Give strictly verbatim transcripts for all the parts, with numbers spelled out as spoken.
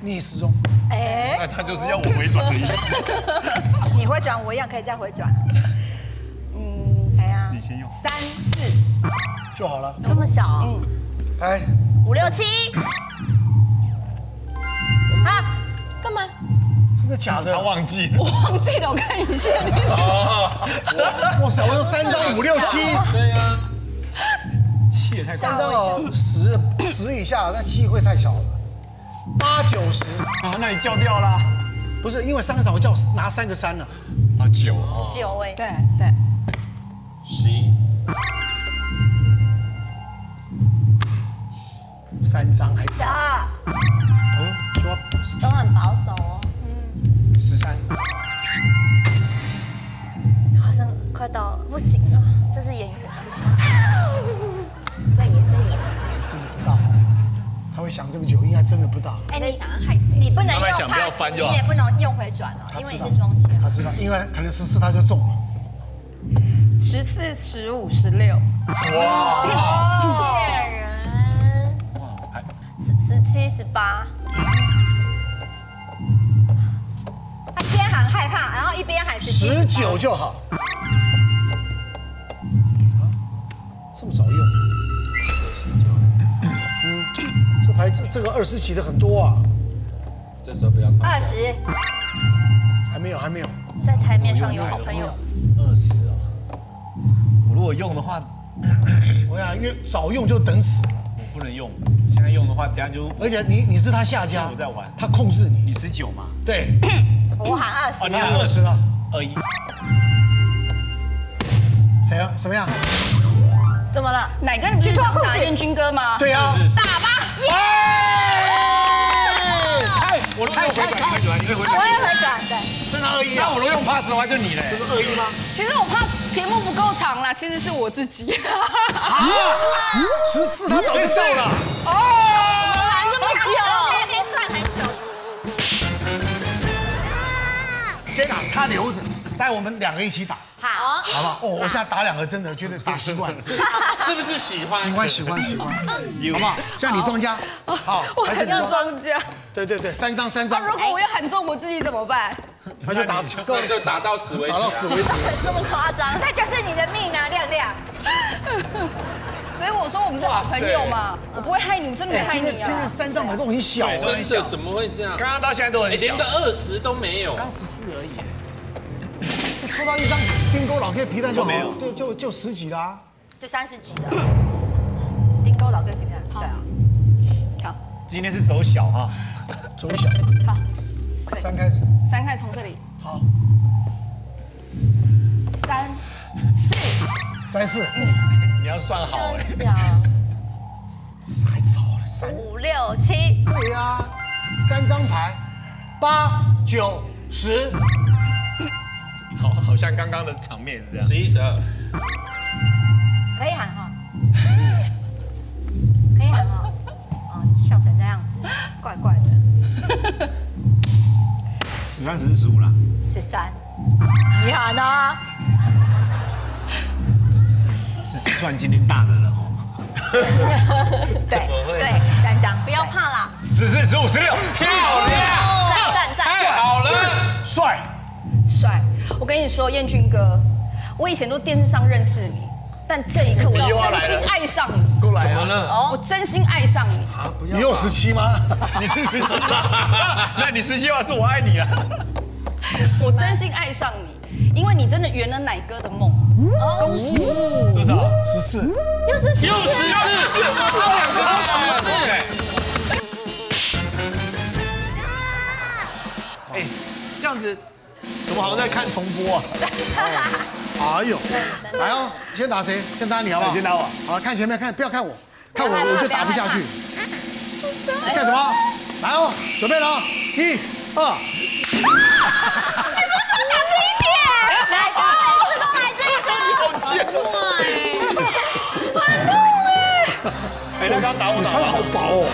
逆时钟。 哎， 那他就是要我回转的意思。 你回转，我一样可以再回转。嗯，哎呀， 你先用三四就好了。 这么小，嗯， 来， 五六七。啊，干嘛？ 真的假的？ 他忘记了。 我忘记了，我看一下。 哇塞，我有三张五六七。 对呀， 气也太三张哦，十十以下，那机会太小了。八九十啊，那你叫掉啦。 不是因为三个场我叫拿三个三了。 啊，九哦。 九哎， 对对， 十一， 三张还早。 啊， 哎呦，说都很保守哦。 十三。 好像快到了，不行了，这是演员不行。 再演再演。 真的不大好。他会想这么久，应该真的不大。 哎，你想要害谁？ 你不能用慢慢想不要 pass， 翻就好你也不能用回转哦，因为他知道你是中间。 他知道，因为可能十四他就中了。 十四、十五、十六， 骗人。 哇，还十十七、十八， 他一边喊害怕，然后一边喊十七。 十九就好。啊，这么早用？嗯，这牌这这个二十起的很多啊。 这时候不要看。 二十， 还没有，还没有。 在台面上有好朋友。 二十哦。我如果用的话， 我想越早用就等死了。 我不能用。现在用的话，等下就而且你你是他下家我在玩， 他控制你。 你十九嘛。 对， 我喊二十哦，你他喊二十了。 二一。 谁啊？什么样？ 怎么了？哪个你不是想打燕军哥吗？ 对啊。 打吧！ 哎， 我如果用回转，你会回转，你会回转。 我也回转，对。 真的二一啊？ 那我如果用 pass 的话，就你嘞。 这是二一吗？ 其实我怕节目不够长啦，其实是我自己。 啊！十四他早就到了。 玩这么久，那边算很久。 先他留着，待我们两个一起打， 好， 好不好？哦，我现在打两个真的觉得打习惯了， 是不是喜欢？ 喜欢喜欢喜欢，好不好？像你庄家，好，还是你庄？ 庄家。 对对对，三张三张， 如果我又喊中我自己怎么办？ 那就打够那就打到死为止。 打到死为止。 这么夸张，那就是你的命啊，亮亮。 所以我说我们是好朋友嘛，我不会害你，我真的没害你今天今天啊。 三张牌都很小哎， 真的怎么会这样？ 刚刚到现在都很小连个。二十都没有。 刚十四而已。 抽到一张丁钩老 K 皮蛋就好了都没有， 就就就十几啦。 就三十几的。丁钩老哥，你看，对啊。 好， 今天是走小哈。 走小， 好， 三开始， 三开始从这里， 好， 三三四， 你要算好哎。 小太早了，三。 五六七， 对呀，三张牌，八九十， 好，好像刚刚的场面是这样。 十一、十二， 可以喊哈，可以喊哈。哦，笑成这样子，怪怪的。 十三、十四、十五啦。 十三，你喊呢？ 十四算今天大的了哦。 对对，三张， 不要怕啦， 十四、十五、十六，漂亮！ 赞赞赞！ 太好了。 帅， 帅。我跟你说，燕军哥，我以前都电视上认识你，但这一刻我你又要来了真心爱上你， 过来怎么了？ 我真心爱上你。 你有十七吗？ 你是十七，那你十七话是我爱你啊。 我真心爱上你，因为你真的圆了奶哥的梦。恭喜你！ 多少？ 十四， 又是又十四，他两个都十四。 哎，这样子怎么好像在看重播啊？ 哎呦，来哦，先打谁？先打你好不好？ 先打我。 好，看前面，看不要看我，看我我就打不下去。干什么？来哦，准备了哦，一、二。 奶哥，每次都来这一招， 哎，他刚打我你穿好薄哦。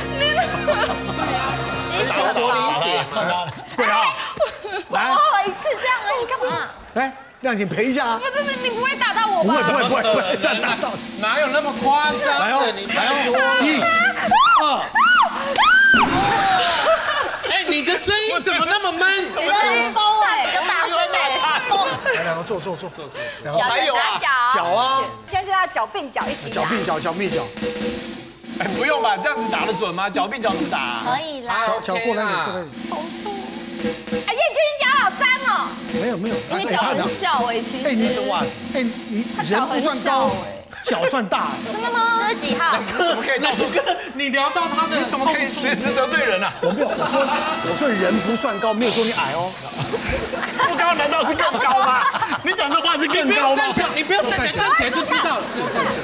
生活理解。 对啊，来， 哦，一次这样而已，干嘛？ 来，亮景赔一下啊！ 不是，你不会打到我吧？ 不会不会不会不会，再打到。 哪有那么夸张？ 来哦， 你来哦，一、二。 哎，你坐坐， 脚两个还有啊打脚， 脚啊， 现在是他脚并脚一起打。 脚并脚，脚并脚， 哎，不用吧？这样子打得准吗？脚并脚怎么打？ 可以啦。 脚脚过来一点，过来一点。 哎，燕君，你脚好脏哦。 没有没有， 你脚很小哎，其实。 哎，你是袜子。 哎，你他脚人不算很小高， 哎。 脚算大。 真的吗？这是几号？ 怎么可以到处？ 你聊到他的， 你怎么可以随时得罪人啊？ 我没有，我说我说人不算高，没有说你矮哦。 不高难道是更高吗？你讲这话是更高吗？ 站起来，你不要站起来，站起来就知道了。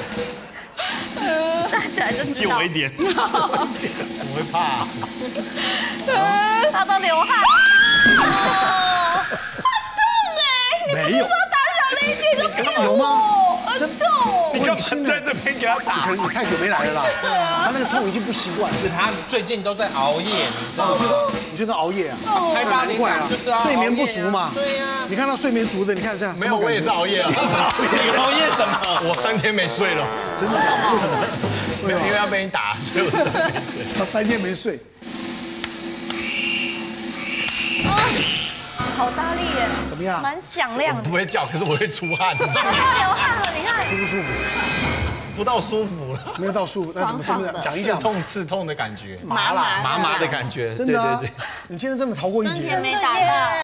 站起来就知道借我一。点，我会怕。 他都流汗。 哦， 没有， 打小了一点就骗有吗我，很真痛。 你干嘛在这边给他打？ 可能你太久没来了啦，他那个痛已经不习惯。 是他最近都在熬夜，你知道吗？ 我觉得你觉得熬夜啊？ 开八点难怪啊档就是要熬夜啊， 睡眠不足嘛。 对呀。 你看到睡眠足的，你看这样没有，我也是熬夜啊。 你熬夜什么？ 我三天没睡了。 真的假的？为什么？ 没有，因为要被你打，所以我三天没睡。 他三天没睡， 好大力耶， 怎么样？ 蛮响亮的。 不会叫，可是我会出汗， 真的要流汗了，你看。 舒不舒服？ 不到舒服了， 没有到舒服，那什么什么讲一讲？ 刺痛刺痛的感觉， 麻啦， 麻麻的感觉， 真的啊对对对。 你今天真的逃过一劫。 没打到。